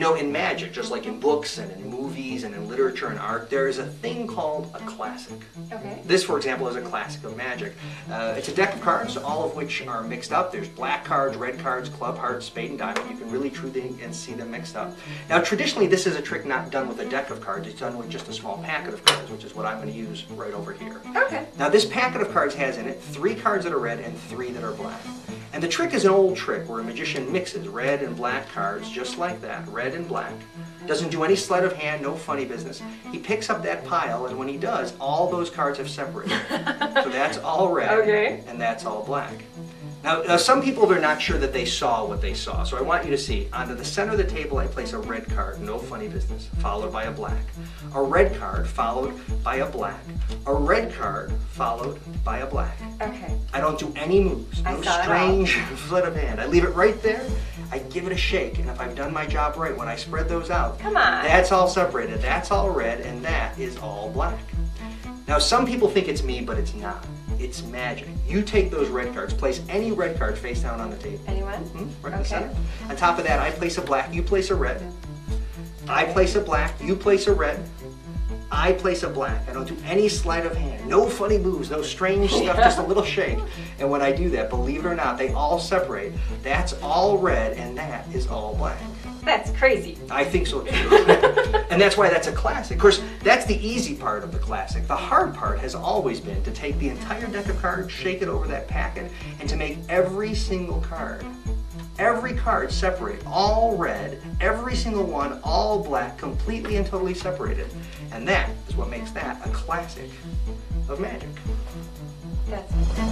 know, in magic, just like in books and in movies and in literature and art, there is a thing called a classic. Okay. This, for example, is a classic of magic. It's a deck of cards, all of which are mixed up. There's black cards, red cards, club, heart, spade, and diamond. You can really truly and see them mixed up. Now, traditionally, this is a trick not done with a deck of cards. It's done with just a small packet of cards, which is what I'm going to use right over here. Okay. Now, this packet of cards has in it 3 cards that are red and 3 that are black. And the trick is an old trick where a magician mixes red and black cards just like that, red and black. Doesn't do any sleight of hand, no funny business. He picks up that pile, and when he does, all those cards have separated. So that's all red, Okay. and that's all black. Now, some people, they're not sure that they saw what they saw. So I want you to see, onto the center of the table, I place a red card, no funny business, followed by a black. A red card, followed by a black. A red card, followed by a black. Okay. I don't do any moves, I no saw it all. strange sleight of hand. I leave it right there, I give it a shake, and if I've done my job right, when I spread those out, Come on. that's all separated, that's all red, and that is all black. Now, some people think it's me, but it's not. It's magic. You take those red cards, place any red card face down on the table. Anyone? Right in the Okay. center. On top of that, I place a black, you place a red. I place a black, you place a red. I place a black. I don't do any sleight of hand. No funny moves, no strange stuff, just a little shake. And when I do that, believe it or not, they all separate. That's all red, and that is all black. That's crazy. I think so too. And that's why that's a classic. Of course, that's the easy part of the classic. The hard part has always been to take the entire deck of cards, shake it over that packet, and to make every single card separate, all red, every single one, all black, completely and totally separated. And that is what makes that a classic of magic. That's